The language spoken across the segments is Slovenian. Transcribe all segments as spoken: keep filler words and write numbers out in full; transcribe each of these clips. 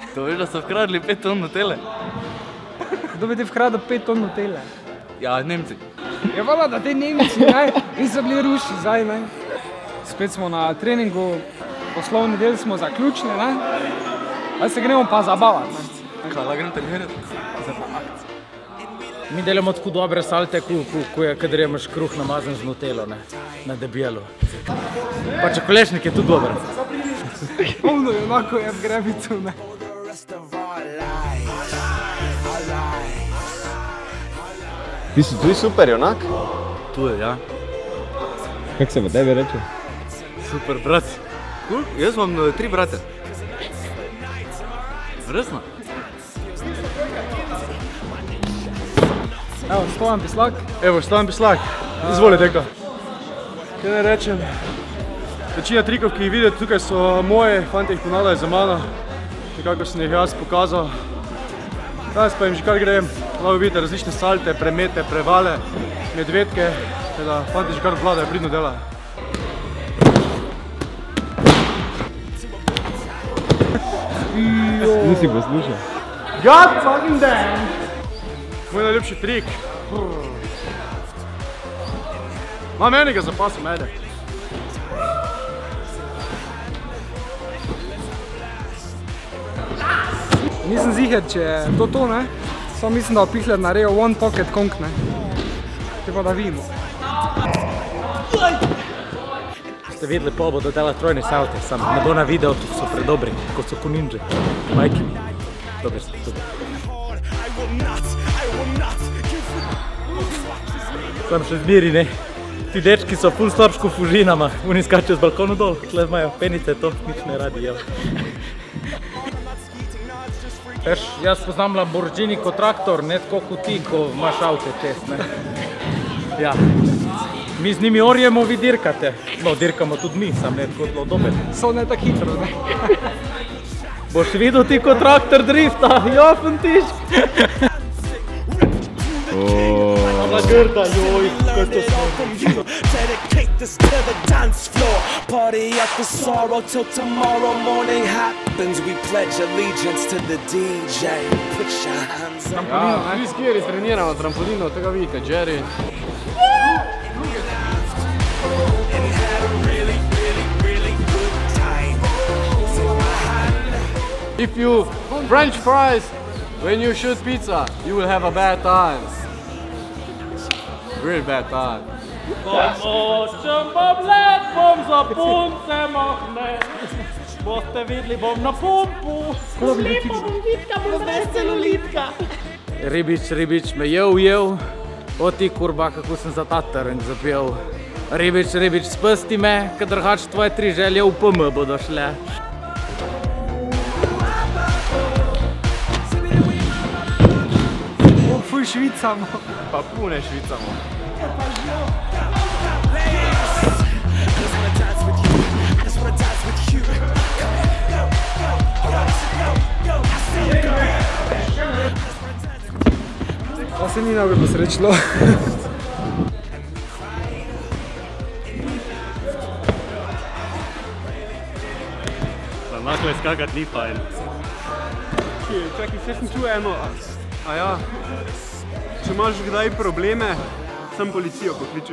To veš, da so vkradli pet ton nutele? Kdo bi ti vkradil pet ton nutele? Ja, Nemci. Je vala, da te Nemci, ne? In so bili Ruši zdaj, ne? Spet smo na treningu, poslovni del smo zaključili, ne? Zdaj se gremo pa zabavati, ne? Kaj, da grem trenirati? Mi delamo tako dobre salte, ko je, kadar imaš kruh namazan z nutelo, ne? Na debelo. Pa čokolešnik je tudi dober. Polno je onako je v Grabitu, ne? Ti si tudi super, junak? Tu je, ja. Kako se v tebi reče? Super, brat. Cool. Jaz imam uh, tri brate. Resno? Evo, Stojan Pislak. Evo, Stojan Pislak. Izvoli, deka. Kaj ne rečem? Večina trikov, ki jih vidite tukaj, so moje, fante jih ponavljajo za mano. Nekako sem jih jaz pokazal. Danes pa jim že kar grem. Lahko vidite različne salte, premete, prevale, medvedke. Teda fante že kar vladajo, pridno delajo. Nisi poslušal. God fucking damn! Moj najljubši trik. Imam enega za pasom, ajde. Nisem ziher, če je to to, ne? Samo mislim, da bo Pihler naredil one pocket konk, ne? Te pa da vidimo. Ste videli, pol bodo dela trojne salte, sam ne bo na videu, ki so predobri, kot so kuninji. Majki mi. Dobre ste, dobre. Sam še zbiri, ne? Ti dečki so ful slabško fužinama, oni skačejo z balkonu dol, tle imajo penice, to nič ne radi, jel. Veš, jaz poznam Lamborghini kot traktor, ne tako kot ti, ko imaš avte čez, ne? Ja. Mi z njimi orjemo, vi dirkate. No, dirkamo tudi mi, sam ne tako zelo dober. So ne tako hitro, ne? Boš videl ti kot traktor drifta, jo, fantiš. Ona grda, joj, kaj to smo. Dedicate this to the dance floor. Party at the sorrow till tomorrow morning happens. We pledge allegiance to the D J. Put your hands up. Ja, vi skjeri treniramo trampolino, tega vidite, Jerry. If you French fries when you shoot pizza, you will have a bad time. Real bad time. Pomočem bom let, bom za punce mahne. Boste videli, bom na pumpu. Slipa bom vitka, bom brez celulitka. Ribič, ribič me je ujel. O ti kurba, kako sem za ta trn zapel. Ribič, ribič, spusti me, kad drugač tvoje tri želje v P M bodo šle. Fuj švicamo. Pa pune švicamo. Pa se ni najbolj posrečilo. Nakle skakat ni fajn. Čakaj, vse sem čul eno. A ja, če imaš kdaj probleme, sem policijo pokliči.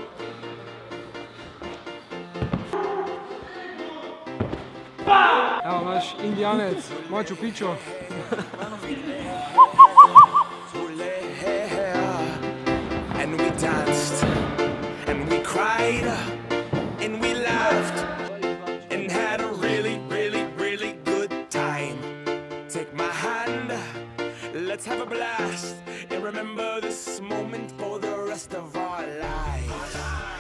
Evo, naš indijanec, Machu Picchu. And we danced, and we cried, and we laughed, and had a really, really, really good time. Take my hand, let's have a blast, and remember this moment for the rest of our lives.